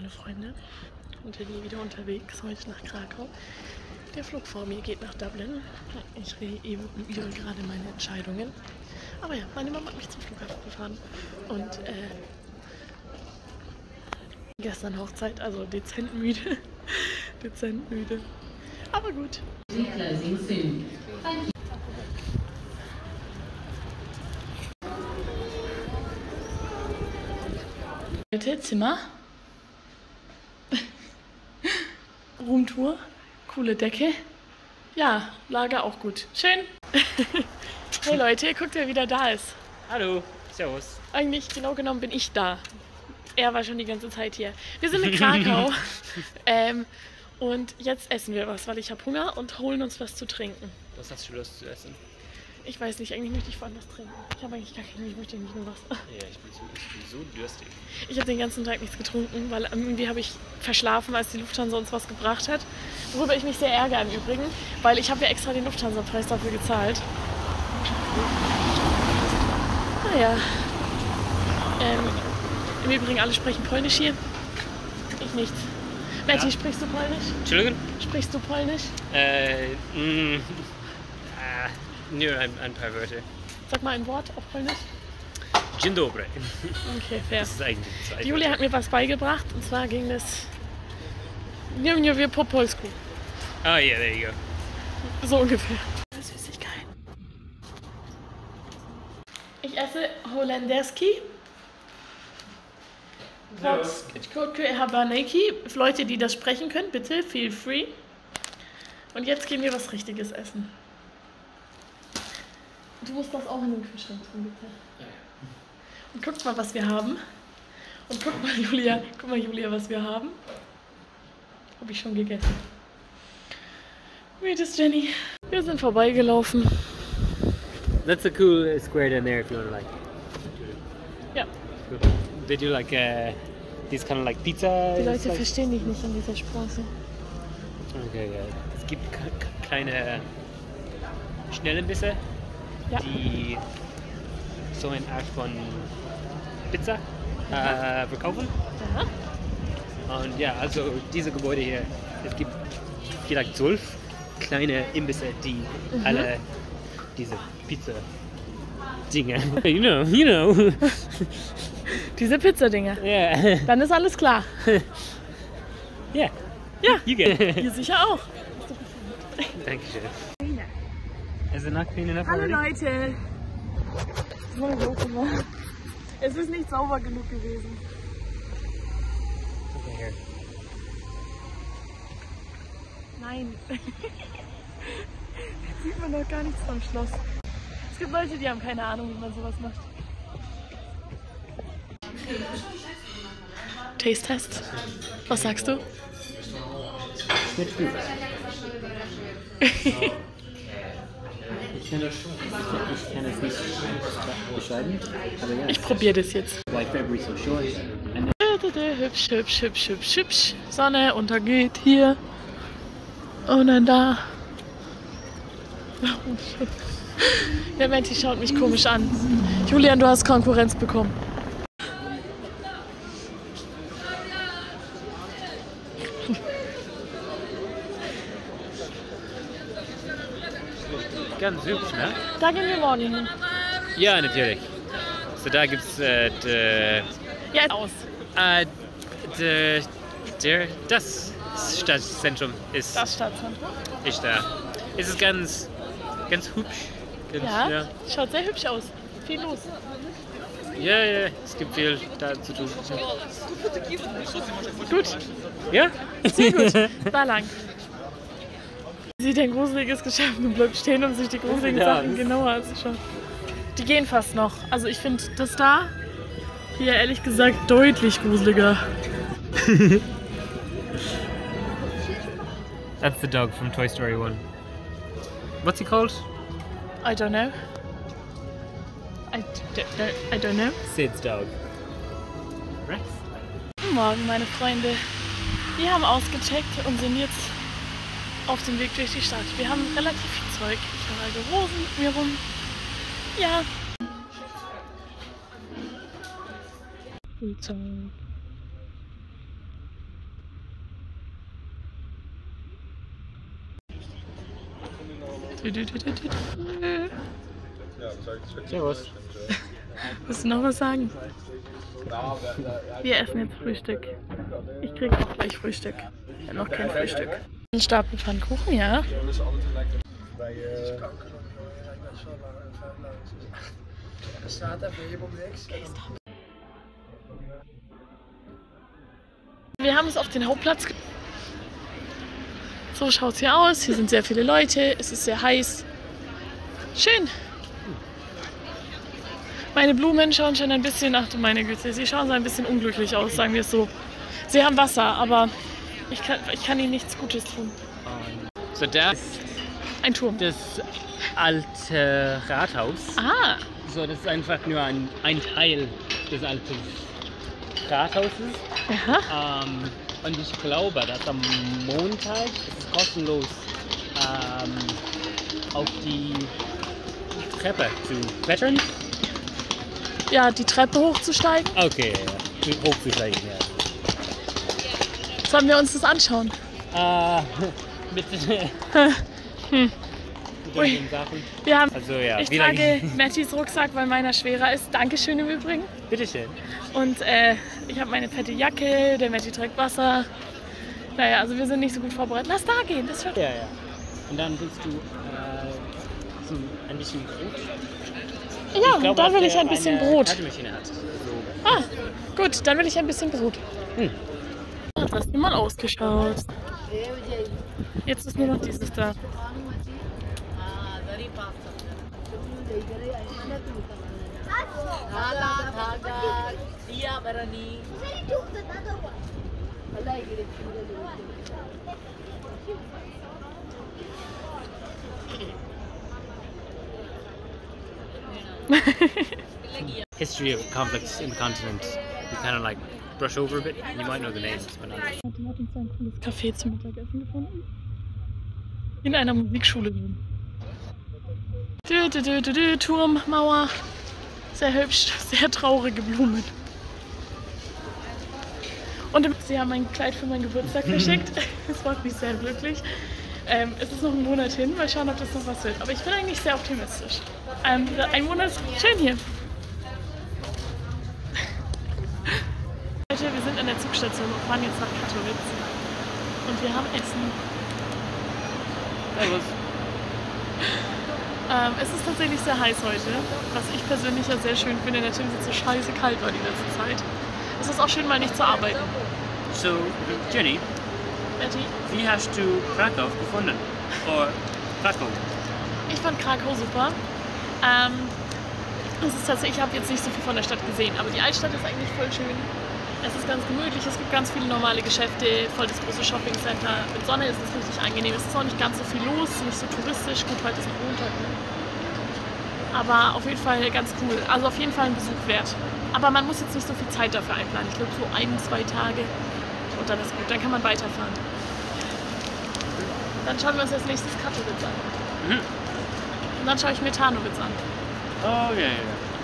meine Freunde. Und bin hier wieder unterwegs, heute nach Krakau. Der Flug vor mir geht nach Dublin. Ich reevaluiere gerade meine Entscheidungen. Aber ja, meine Mama hat mich zum Flughafen gefahren. Und gestern Hochzeit, also dezent müde. Dezent müde. Aber gut. Zimmer. Roomtour. Coole Decke. Ja, Lager auch gut. Schön. Hey Leute, guckt, wer wieder da ist. Hallo, servus. Eigentlich, genau genommen, bin ich da. Er war schon die ganze Zeit hier. Wir sind in Krakau. Und jetzt essen wir was, weil ich habe Hunger und holen uns was zu trinken. Was hast du Lust zu essen? Ich weiß nicht, eigentlich möchte ich vor allem was trinken. Ich habe eigentlich gar keine, ich möchte nicht nur was. Ja, ich bin so durstig. Ich habe den ganzen Tag nichts getrunken, weil irgendwie habe ich verschlafen, als die Lufthansa uns was gebracht hat. Worüber ich mich sehr ärgere im Übrigen, weil ich habe ja extra den Lufthansa-Preis dafür gezahlt. Naja. Im Übrigen, alle sprechen Polnisch hier. Ich nicht. Betty, sprichst du Polnisch? Entschuldigung? Sprichst du Polnisch? Nur ein paar Wörter. Sag mal ein Wort auf Polnisch. Dzień dobry. Okay, fair. Das ist eigentlich zwei Julia hat mir was beigebracht und zwar ging das Nie mówię po polsku. Oh yeah, there you go. So ungefähr. Süßigkeiten. Ich esse Holenderski. Kotke Habaneki. Für Leute, die das sprechen können, bitte, feel free. Und jetzt gehen wir was Richtiges essen. Du musst das auch in den Kühlschrank tun, bitte. Ja. Und guckt mal, was wir haben. Und guck mal, Julia, was wir haben. Habe ich schon gegessen. Wie ist Jenny? Wir sind vorbeigelaufen. That's a cool square down there if you want to like. Ja. Cool. They do like these kind of like pizza. Die Leute verstehen dich nicht in dieser Sprache. Okay, ja. Es gibt kleine Schnellenbisse, Ja. die so eine Art von Pizza verkaufen. Ja. Und ja, also diese Gebäude hier, es gibt vielleicht 12 kleine Imbisse, die alle diese Pizza-Dinge, you know. Diese Pizzadinger. Yeah. Dann ist alles klar. Yeah. Ja. You get it. Ihr sicher auch. Dankeschön. Is it not clean enough Hallo already? Leute. Es ist nicht sauber genug gewesen. Okay, here. Nein. Jetzt sieht man doch gar nichts vom Schloss. Es gibt Leute, die haben keine Ahnung, wie man sowas macht. Taste-Test. Was sagst du? Schmeckt gut. Ich kann es nicht beschreiben, aber ja. Ich probiere das jetzt. Like February so short. Hübsch, hübsch, hübsch, hübsch, hübsch. Sonne untergeht hier. Und dann da. Der Menti schaut mich komisch an. Julian, du hast Konkurrenz bekommen. Ganz hübsch, ne? Da gehen wir morgen hin. Ja, natürlich. So, da gibt's Ja, aus. das Stadtzentrum ist Das Stadtzentrum. da. Es ist ganz hübsch. Ganz, Ja, schaut sehr hübsch aus. Viel los. Ja, es gibt viel da zu tun. Gut, Ja? sehr gut. Da lang. Sie ein gruseliges Geschäft und bleibt stehen, um sich die gruseligen Ja, Sachen genauer anzuschauen. Die gehen fast noch. Also ich finde das da hier ehrlich gesagt deutlich gruseliger. That's the dog from Toy Story 1. What's he called? I don't know. I don't know. Sid's dog. Rex? Guten Morgen, meine Freunde. Wir haben ausgecheckt und sind jetzt auf dem Weg durch die Stadt. Wir haben relativ viel Zeug. Ich habe also Rosen mit mir rum. Ja. Viel Zeug. Servus. Willst du noch was sagen? Wir essen jetzt Frühstück. Ich krieg auch gleich Frühstück. Ich habe noch kein Frühstück. Ein Stapel Pfannkuchen, ja. Wir haben es auf den Hauptplatz. So schaut es hier aus. Hier sind sehr viele Leute. Es ist sehr heiß. Schön. Meine Blumen schauen schon ein bisschen, ach du meine Güte, sie schauen so ein bisschen unglücklich aus, sagen wir es so. Sie haben Wasser, aber ich kann ihnen nichts Gutes tun. So, das ist ein Turm. Das alte Rathaus. Ah. So, das ist einfach nur ein Teil des alten Rathauses. Aha. Und ich glaube, dass am Montag ist es kostenlos auf die Treppe zu klettern. Ja, die Treppe hochzusteigen. Okay, ja. Hochzusteigen, ja. Sollen wir uns das anschauen? Mit Ui. den Sachen. Wir haben, Also, ja, ich trage Mattis Rucksack, weil meiner schwerer ist. Dankeschön im Übrigen. Bitteschön. Und ich habe meine fette Jacke, der Matti trägt Wasser. Naja, also wir sind nicht so gut vorbereitet. Lass da gehen, das wird. Ja, ja. Und dann willst du so ein bisschen Brot? Ja, und dann will ich ein bisschen Brot. Hat. So. Ah, gut, dann will ich ein bisschen Brot. Hat das mal ausgeschaut. Jetzt ist nur noch dieses da. History of conflicts in the continent. We kind of like brush over a bit. You might know the names, but not. Die hat uns ein cooles Café zum Mittagessen gefunden. In einer Musikschule drin. Turm, Mauer. Sehr hübsch, sehr traurige Blumen. Und sie haben ein Kleid für meinen Geburtstag verschickt. Das macht mich sehr glücklich. Es ist noch ein Monat hin, mal schauen, ob das noch was wird. Aber ich bin eigentlich sehr optimistisch. Ein Monat ist schön hier. Leute, wir sind an der Zugstation und fahren jetzt nach Katowice. Und wir haben Essen. Servus. Es ist tatsächlich sehr heiß heute, was ich persönlich ja sehr schön finde. Natürlich ist es so scheiße kalt war die letzte Zeit. Es ist auch schön, mal nicht zu arbeiten. So, Jenny, Betty? wie hast du Krakau gefunden? Oder Krakau? Ich fand Krakau super. Es ist tatsächlich, ich habe jetzt nicht so viel von der Stadt gesehen, aber die Altstadt ist eigentlich voll schön. Es ist ganz gemütlich, es gibt ganz viele normale Geschäfte, voll das große Shoppingcenter. Mit Sonne ist es richtig angenehm, es ist auch nicht ganz so viel los, nicht so touristisch. Gut, heute ist noch Montag, ne? Aber auf jeden Fall ganz cool. Also auf jeden Fall ein Besuch wert. Aber man muss jetzt nicht so viel Zeit dafür einplanen. Ich glaube so 1-2 Tage und dann ist gut, dann kann man weiterfahren. Dann schauen wir uns als nächstes Katowice an. Und dann schaue ich mir Tarnowitz an. Oh, ja.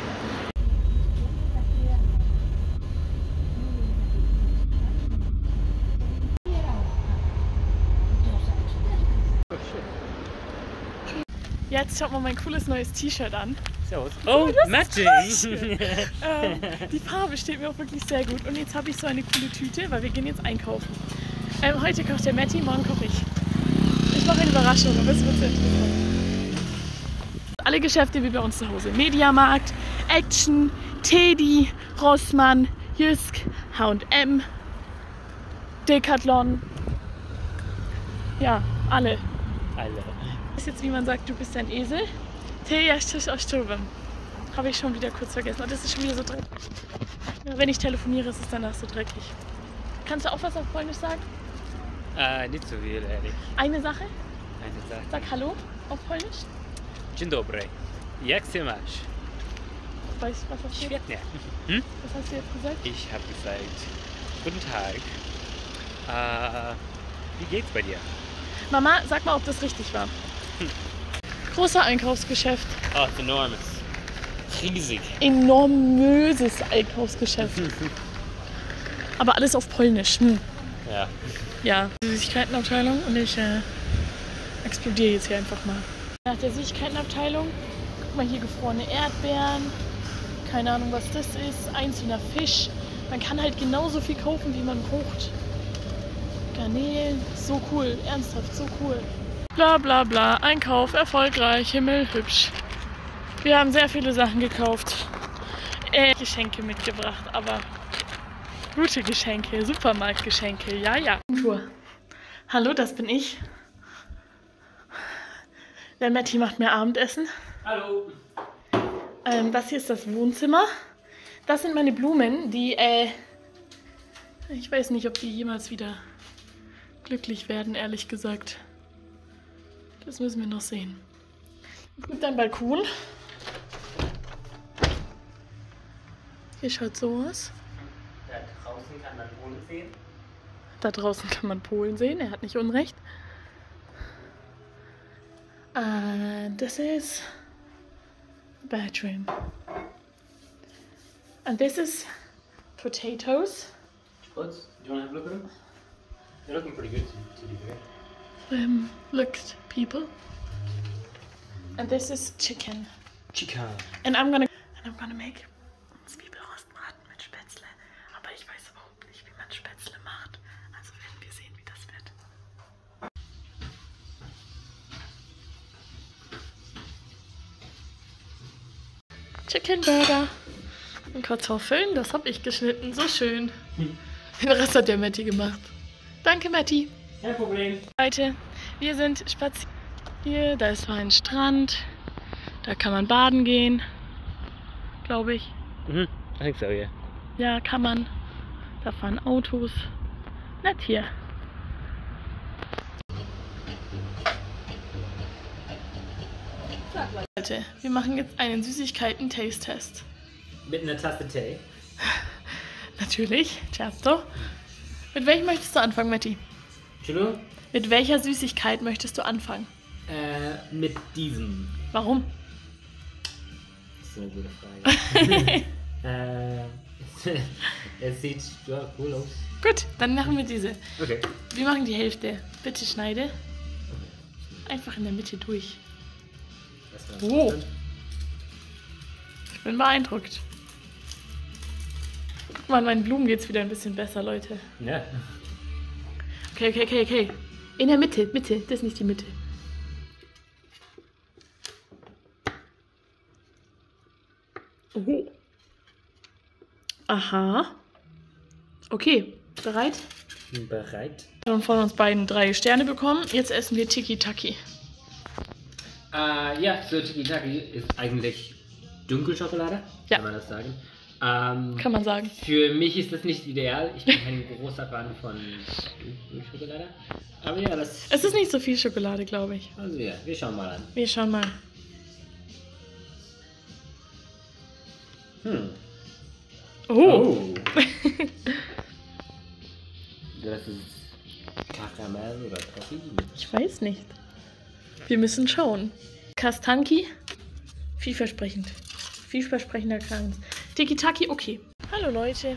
Jetzt schaut mal mein cooles neues T-Shirt an. Servus. Oh, Matching! Die Farbe steht mir auch wirklich sehr gut. Und jetzt habe ich so eine coole Tüte, weil wir gehen jetzt einkaufen. Heute kocht der Matti, morgen koche ich. Ich mache eine Überraschung, aber es wird sehr interessant. Alle Geschäfte wie bei uns zu Hause. Mediamarkt, Action, Teddy, Rossmann, Jysk, H&M, Decathlon. Ja, alle. Das ist jetzt, wie man sagt, du bist ein Esel. Habe ich schon wieder kurz vergessen. Und das ist schon wieder so dreckig. Ja, wenn ich telefoniere, ist es danach so dreckig. Kannst du auch was auf Polnisch sagen? Nicht so viel, ehrlich. Eine Sache? Eine Sache. Sag Hallo auf Polnisch. Dzień dobry. Jak się masz? Weißt du, was das steht? Świetnie. Was hast du jetzt gesagt? Ich habe gesagt, guten Tag. Wie geht's bei dir? Mama, sag mal, ob das richtig war. Großer Einkaufsgeschäft. Oh, it's enormous. Riesig. Enormöses Einkaufsgeschäft. Aber alles auf Polnisch. Ja. Ja, Süßigkeitenabteilung und ich explodiere jetzt hier einfach mal. Nach der Süßigkeitenabteilung. Guck mal hier, gefrorene Erdbeeren. Keine Ahnung, was das ist. Einzelner Fisch. Man kann halt genauso viel kaufen, wie man braucht. Garnelen. So cool. Ernsthaft, so cool. Bla bla bla. Einkauf erfolgreich. Himmel hübsch. Wir haben sehr viele Sachen gekauft. Geschenke mitgebracht, aber gute Geschenke. Supermarktgeschenke. Ja, ja. Hallo, das bin ich. Der Matti macht mir Abendessen. Hallo. Das hier ist das Wohnzimmer. Das sind meine Blumen, die, ich weiß nicht, ob die jemals wieder glücklich werden, ehrlich gesagt. Das müssen wir noch sehen. Es gibt einen Balkon. Hier schaut so aus. Da draußen kann man Polen sehen. Da draußen kann man Polen sehen, er hat nicht Unrecht. This is bedroom. And this is potatoes. What's? Do you want to have a look at them? They're looking pretty good to be fair. Look, people. And this is chicken. Chicken. And I'm gonna make Zwiebelrostbraten mit Spätzle. Aber ich weiß überhaupt nicht, wie man Spätzle macht. Also werden wir sehen, wie das wird. Chicken Burger. Und Kartoffeln, das habe ich geschnitten. So schön. Den Rest hat der Matti gemacht. Danke, Matti. Kein Problem. Leute, wir sind spazieren. Hier, da ist so ein Strand. Da kann man baden gehen. Glaube ich. I think so, yeah. Ja, kann man. Da fahren Autos. Nett hier. Leute, wir machen jetzt einen Süßigkeiten-Taste-Test. Mit einer Tasse Tee. Natürlich, certo. Mit welchem möchtest du anfangen, Matti? Entschuldigung? Mit welcher Süßigkeit möchtest du anfangen? Mit diesem. Warum? Das ist eine gute Frage. Es sieht ja, cool aus. Gut, dann machen wir diese. Okay. Wir machen die Hälfte. Bitte schneide. Einfach in der Mitte durch. Oh. Ich bin beeindruckt. Guck mal, an meinen Blumen geht's wieder ein bisschen besser, Leute. Ja. Okay. In der Mitte. Das ist nicht die Mitte. Oh. Aha. Okay, bereit? Bereit. Wir haben von uns beiden 3 Sterne bekommen. Jetzt essen wir Tiki-Taki. Ja, so Tiki-Taki ist eigentlich Dunkelschokolade, Ja. kann man das sagen. Kann man sagen. Für mich ist das nicht ideal. Ich bin kein großer Fan von Dunkelschokolade. Aber ja, das... Es ist nicht so viel Schokolade, glaube ich. Also ja, wir schauen mal an. Wir schauen mal. Oh. Das ist Karamell oder Toffee? Ich weiß nicht. Wir müssen schauen. Kastanki. Vielversprechend. Vielversprechender Kranz. Tiki-Taki, okay. Hallo Leute.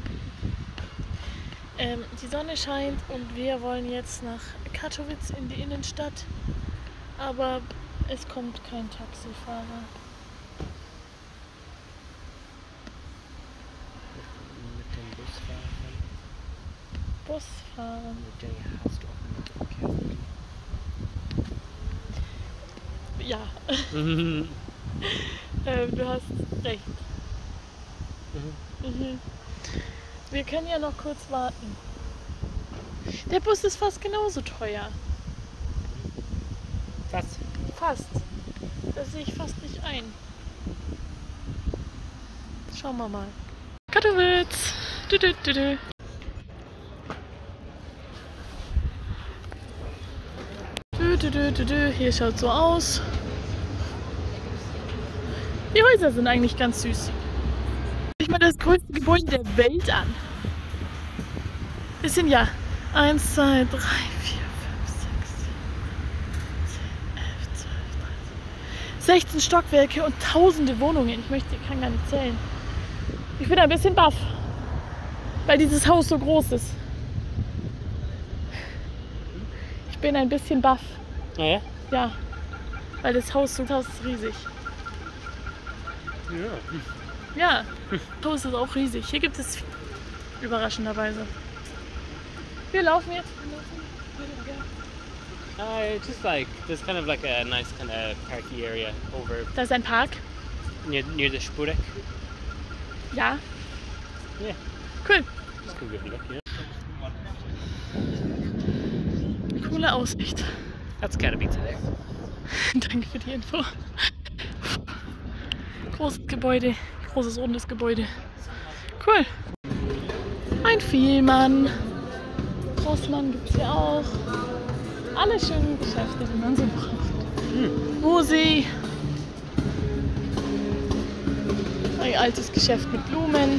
Die Sonne scheint und wir wollen jetzt nach Katowice in die Innenstadt. Aber es kommt kein Taxifahrer. Mit dem Busfahrer. Busfahrer. Mit der hast du auch mit dem Ja. Du hast recht. Wir können ja noch kurz warten. Der Bus ist fast genauso teuer. Was? Fast. Das sehe ich fast nicht ein. Schauen wir mal. Katowice. Hier schaut so aus. Die Häuser sind eigentlich ganz süß. Ich mal das größte Gebäude der Welt an. Es sind ja 1, 2, 3, 4, 5, 6, 7, 10, 11, 12, 13, 16 Stockwerke und tausende Wohnungen. Ich kann gar nicht zählen. Ich bin ein bisschen baff, weil dieses Haus so groß ist. Ich bin ein bisschen baff. Ah ja? Ja. Weil das Haus ist riesig. Ja. Ja, das Haus ist auch riesig. Hier gibt es überraschenderweise. Wir laufen jetzt. Just like, there's kind of like a nice kind of parky area over Da ist ein Park. near the Spurek. Ja, Yeah, cool. just go give a look, yeah. Coole Aussicht. That's Katowice there. Danke für die Info. Großes Gebäude, großes rundes Gebäude. Cool. Ein Vielmann. Rossmann gibt es hier auch. Alle schönen Geschäfte, die man so braucht. Musi. Ein altes Geschäft mit Blumen.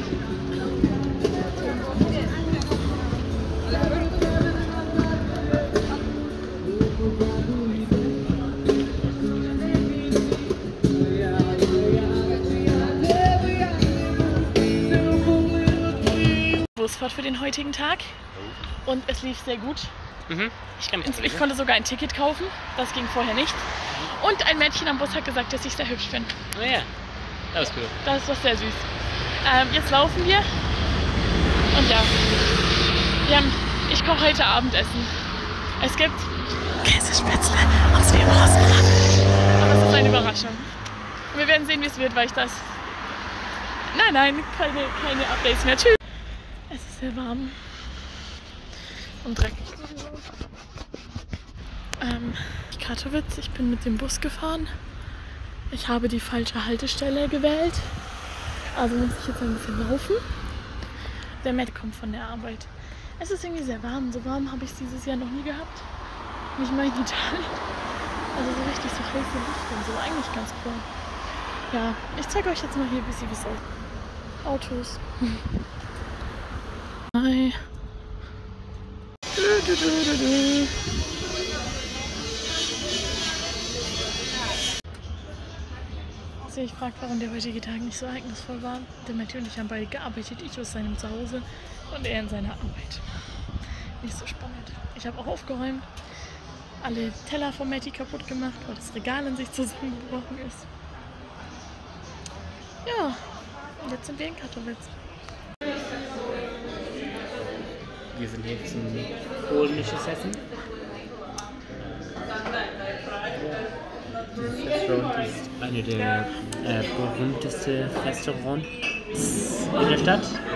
Busfahrt für den heutigen Tag und es lief sehr gut. Ich konnte sogar ein Ticket kaufen, das ging vorher nicht. Und ein Mädchen am Bus hat gesagt, dass ich sehr hübsch bin. Oh yeah, that was cool. Das ist doch sehr süß. Jetzt laufen wir und ja, ich koche heute Abendessen. Es gibt Käsespätzle aus dem Rostbraten. Aber es ist eine Überraschung. Und wir werden sehen, wie es wird, weil ich das... Nein, keine Updates mehr. Tschüss. Es ist sehr warm und dreckig. Katowice, ich bin mit dem Bus gefahren. Ich habe die falsche Haltestelle gewählt. Also muss ich jetzt ein bisschen laufen. Der Matt kommt von der Arbeit. Es ist irgendwie sehr warm. So warm habe ich es dieses Jahr noch nie gehabt. Nicht mal in Italien. Also so richtig so heiße Luft und so. Eigentlich ganz cool. Ja, ich zeige euch jetzt mal hier ein bisschen, wie es aussieht. Autos. Hi. Also ich frage, warum der heutige Tag nicht so ereignisvoll war. Der Matthew und ich haben beide gearbeitet. Ich aus seinem Zuhause und er in seiner Arbeit. Nicht so spannend. Ich habe auch aufgeräumt. Alle Teller von Matty kaputt gemacht, weil das Regal in sich zusammengebrochen ist. Ja, und jetzt sind wir in Katowice. Wir sind hier zum polnisches Essen. Dieses Restaurant ist eine der berühmtesten Restaurants in der Stadt.